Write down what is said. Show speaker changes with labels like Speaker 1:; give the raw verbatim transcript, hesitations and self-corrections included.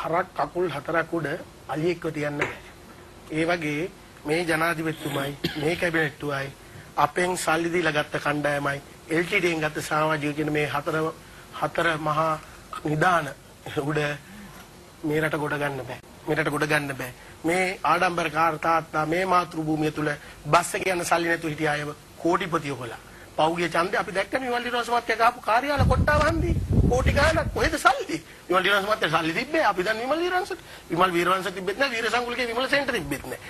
Speaker 1: හරක් කකුල් හතරක් උඩ අලියෙක්ව තියන්න බෑ. ඒ වගේ මේ ජනාධිපතිතුමයි මේ කැබිනට්ටුවයි අපෙන් සල්ලි දීලා ගත්ත කණ්ඩායමයි එල් ටී ඩී ෙන් ගත්ත සමාජික කියන මේ හතර හතර මහා නිදාන උඩ මේ රට ගොඩ ගන්න බෑ. මේ රට ගොඩ ගන්න බෑ. මේ ආඩම්බරකාර තාත්තා මේ මාතෘ භූමිය තුල බස් එක යන සල්ලි නැතුව හිටිය අයව කෝටිපතිය හොලා. පෞගිය ඡන්දේ අපි දැක්කනේ විමල් නිරෝෂ මහත්තයා ගාපු කාර්යාල කොට්ටාව හන්දි. කෝටි ගාණක් කොහෙද සල්ලි? විමල් නිරෝෂ මහත්තයා සල්ලි තිබ්බේ අපි දැන් විමල් නිරෝෂ විමල් වීරවංශ තිබෙත් නැහැ, වීරසංගුලිගේ විමලසේනට තිබෙත් නැහැ.